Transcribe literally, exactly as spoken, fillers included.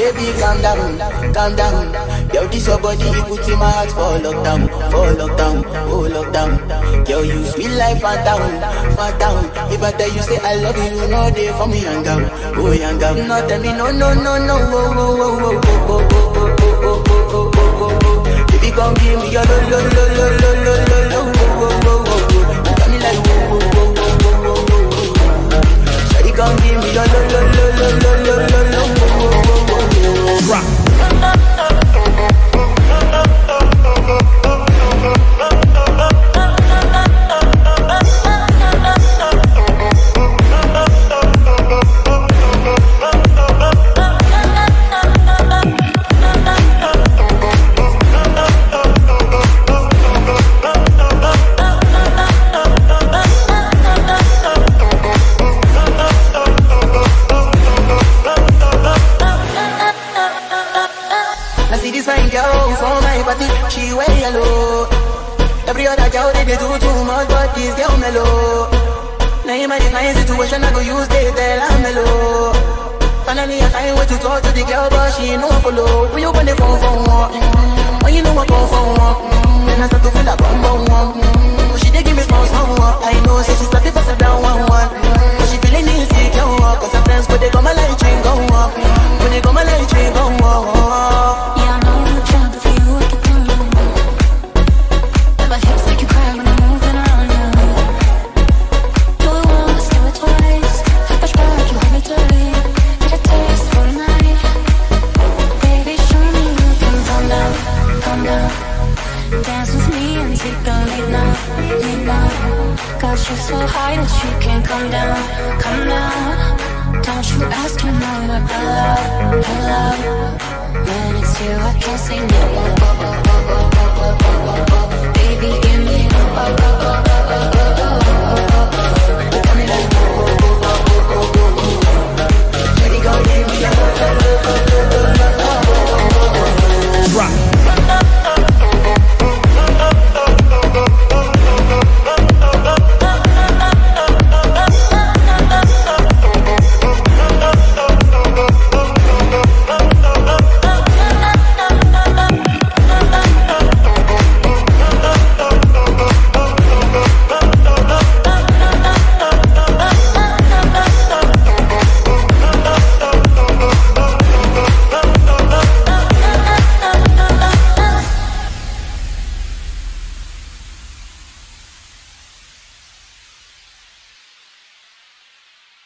baby, calm down, calm down. Yo, this your body, you put in my heart for lockdown, for lockdown, oh lockdown. Yo, you sweet life, phantom, phantom. If I tell you say I love you, you know they for me, young girl, oh young girl. No, tell me no, no, no, no, oh, oh, oh, oh, oh, oh, oh, oh, oh, oh, oh, oh. Baby, come give me your lo, lo, lo, lo, lo, lo, lo, lo, oh, oh, oh, oh. You got me like oh, oh, oh, oh, oh, oh, oh. Shawty, come give me your lo, lo, lo, lo, lo, lo, lo, lo, oh, oh, oh, oh, oh. Rock. She wear yellow. Every other girl they, they do too much, but this girl mellow. Now in my design situation, I go use they tell I'm mellow. Finally I find way to talk to the girl, but she ain't no follow. When you on the phone for one, mm-hmm. When you know I go for one, mm-hmm. Then I start to feel like bum bum one, mm-hmm. But she dey give me small small one. I know, say she start to pass it down one one, mm-hmm. But she feeling insecure, cause her friends go they come my light train go up, mm-hmm. When they come my light train go up, yeah, I know you try, but for you I get down. My hips make you cry when I'm moving around you. Do it once, do it twice. I push back, you hold me tight. Get a taste for the night. Baby, show me you can calm down, calm down. Dance with me and take a lead now, lead now. Got you so high that you can't come down, come down. Don't you ask, you know that I love, I love. When it's you, I can't say no. Oh, oh, oh, oh, oh, oh.